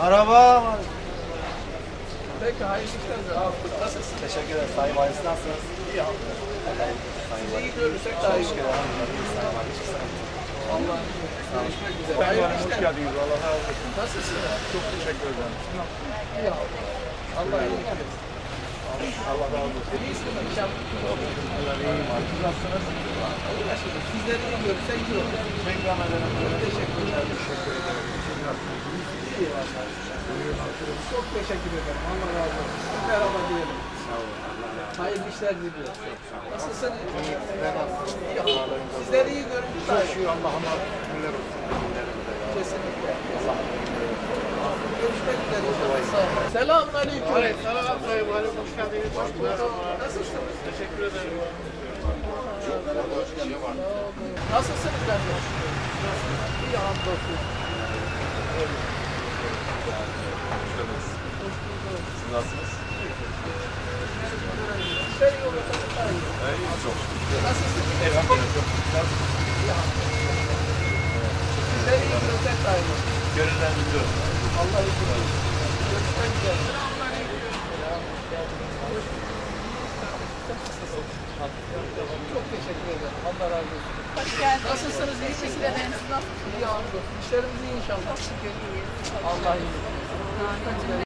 Araba var. Peki hayırlı işler. Nasılsın? Teşekkür ederim. Sayın Valis nasılsınız? İyi abi. Sayın Sizi Valis. iyi görürsek daha iyi. Teşekkür ederim. Sayın Valis. Allah görüşmek üzere. Sayın Hayırlı Valim hoş işler. geldiniz. Allah razı olsun. Nasılsın? Çok teşekkür ederim. İyi abi. Allah iyilik versin. Allah razı olsun. İyisin inşallah. Allah iyiyim abi. Siz nasılsınız? Uğraşıyoruz. Sizleri iyi görürsek iyi olur. Tekrar ederim. Teşekkür ederim. Teşekkür ederim. Siz nasılsınız? İyi vallahi. Çok teşekkür ederim. Allah razı olsun. Merhaba diyelim. Sağ olun. Allah razı olsun. Hayırlı işler diliyorum. Nasılsın? Sizler nasılsınız? İyi abi. Sizleri iyi görünce daha Çok iyi. şükür Allah'ıma şükürler olsun. Günlerimize ya. Kesinlikle. Görüşmek üzere inşallah. Sağ olun. Selamun aleyküm. Selam Sayın Valim. Hoş geldiniz. Hoş bulduk. Nasılsınız? Teşekkür ederim. Nasılsınız kardeş? İyi hamdolsun. Siz nasılsınız? İşler iyi olursa daha iyi. İyi, çok şükür. Nasılsınız? Elhamdülillah. İyi hamdolsun. İşler iyi olursa daha iyi. Gönülden biliyorum. Allah izin verir. Görüşmek üzere. Çok teşekkür ederim. Allah razı olsun. Hoş geldiniz. Nasılsınız? İyi misiniz? Teşekkür ederim. Siz nasılsınız? İyi hamdolsun. İşlerimiz iyi inşallah. Şükür iyiyiz. Allah iyilik. Görüşmek üzere.